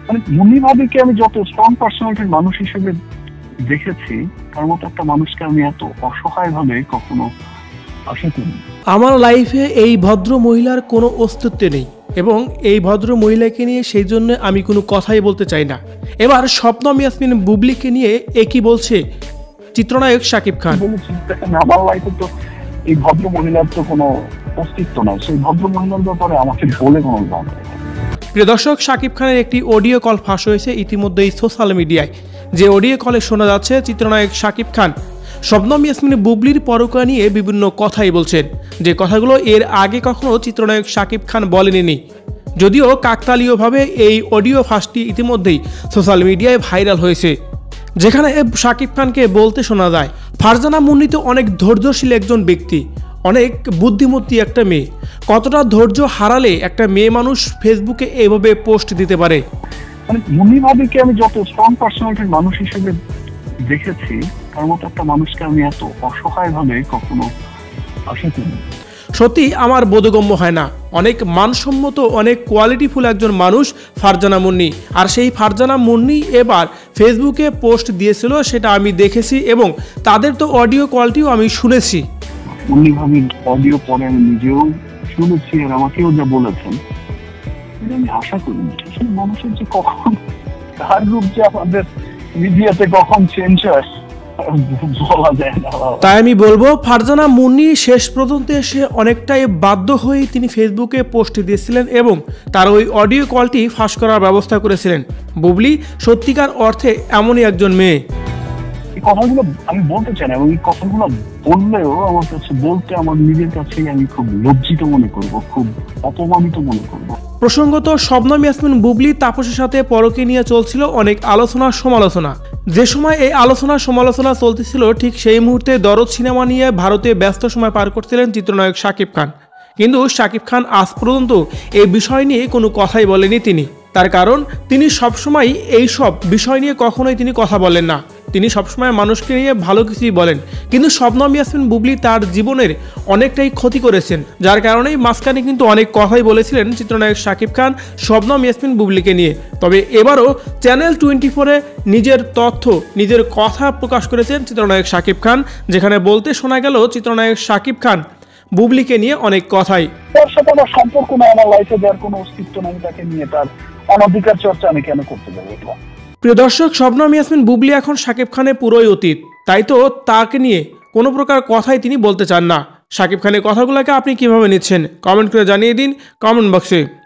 মানে মুন্নি ভাবিকে আমি যত স্ট্রং পার্সোনালিটির মানুষ হিসেবে দেখেছি, তার মতো একটা মানুষকে আমি এত অসহায় ভাবে কখনো আশা করি। আমার লাইফে এই ভদ্র মহিলার কোনো অস্তিত্ব নেই এবং এই ভদ্র মহিলাকে নিয়ে সেই জন্য আমি কোনো কথাই বলতে চাই না। এবার শবনম ইয়াসমিন বুবলিকে নিয়ে একই বলছে চিত্রনায়ক শাকিব খান। আমার লাইফে তো এই ভদ্র মহিলার তো কোনো অস্তিত্ব নাই, সেই ভদ্র মহিলার ব্যাপারে আমাকে বলে কোনো লাভ নেই। প্রিয় দর্শক, শাকিব খানের একটি অডিও কল ফাঁস হয়েছে ইতিমধ্যেই সোশ্যাল মিডিয়ায়। যে অডিও কলে শোনা যাচ্ছে চিত্রনায়ক শাকিব খান শবনম ইয়াসমিন বুবলির পরকীয়া নিয়ে বিভিন্ন কথাই বলছেন, যে কথাগুলো এর আগে কখনো চিত্রনায়ক শাকিব খান বলেননি। যদিও কাকতালীয়ভাবে এই অডিও ফাঁসটি ইতিমধ্যেই সোশ্যাল মিডিয়ায় ভাইরাল হয়েছে, যেখানে শাকিব খানকে বলতে শোনা যায়, ফারজানা মুন্নি তো অনেক ধৈর্যশীল একজন ব্যক্তি, অনেক বুদ্ধিমতী একটা মেয়ে। কতটা ধৈর্য হারালে একটা মেয়ে মানুষ ফেসবুকে এইভাবে পোস্ট দিতে পারে? মানে মুন্নি ভাবিকে আমি যত স্ট্রং পার্সোনালিটির মানুষ হিসেবে দেখেছি, তার মতো একটা মানুষকে আমি এত অসহায় ভাবে কখনো আশা করি। সত্যি আমার বোধগম্য হয় না। অনেক মানসম্মত, অনেক কোয়ালিটিফুল একজন মানুষ ফারজানা মুন্নি, আর সেই ফারজানা মুন্নি এবার ফেসবুকে পোস্ট দিয়েছিল, সেটা আমি দেখেছি এবং তাদের তো অডিও কলটিও আমি শুনেছি। মুন্নি ভাবির অডিও পরে আমি নিজেও শুনেছি, আর আমাকেও যা বলেছেন আমি আশা করি। মানুষের যে কখন তার রূপ যে আমাদের মিডিয়াতে কখন চেঞ্জ হয় বলা যায় না। তাই আমি বলবো ফারজানা মুন্নি শেষ পর্যন্ত এসে অনেকটাই বাধ্য হয়ে তিনি ফেসবুকে পোস্ট দিয়েছিলেন এবং তার ওই অডিও কলটি ফাঁস করার ব্যবস্থা করেছিলেন। বুবলি সত্যিকার অর্থে এমনই একজন মেয়ে। এই কথাগুলো আমি বলতে চাই না, এবং এই কথাগুলো বললেও আমার কাছে বলতে আমার নিজের কাছেই আমি খুব লজ্জিত মনে করব, খুব অপমানিত মনে করব। প্রসঙ্গত শবনম ইয়াসমিন বুবলি তাপসের সাথে পরকীয়া নিয়ে চলছিল অনেক আলোচনা সমালোচনা। যে সময় এই আলোচনা সমালোচনা চলতেছিল ঠিক সেই মুহূর্তে দরদ সিনেমা নিয়ে ভারতে ব্যস্ত সময় পার করছিলেন চিত্রনায়ক শাকিব খান। কিন্তু শাকিব খান আজ পর্যন্ত এই বিষয় নিয়ে কোনো কথাই বলেনি তিনি। তার কারণ তিনি সবসময় এই সব বিষয় নিয়ে কখনোই তিনি কথা বলেন না। তিনি সবসময় মানুষকে নিয়ে ভালো কিছুই বলেন। কিন্তু শবনম ইয়াসমিন বুবলি তার জীবনের অনেকটাই ক্ষতি করেছেন, যার কারণেই মাঝখানে কিন্তু অনেক কথাই বলেছিলেন চিত্রনায়ক শাকিব খান শবনম ইয়াসমিন বুবলিকে নিয়ে। তবে এবারও চ্যানেল 24-এ নিজের তথ্য, নিজের কথা প্রকাশ করেছেন চিত্রনায়ক শাকিব খান, যেখানে বলতে শোনা গেল চিত্রনায়ক শাকিব খান বুবলিকে নিয়ে অনেক কথাই। তার সাথে আমার সম্পর্ক নাই, আমার লাইফে যার কোনো অস্তিত্ব নাই, তাকে নিয়ে তার অনধিকার চর্চা আমি কেন করতে যাবো? প্রিয় দর্শক, শবনম ইয়াসমিন বুবলি এখন শাকিব খানের পুরোই অতীত, তাই তো তাকে নিয়ে কোনো প্রকার কথাই তিনি বলতে চান না। শাকিব খানের কথাগুলোকে আপনি কিভাবে নিচ্ছেন কমেন্ট করে জানিয়ে দিন কমেন্ট বক্সে।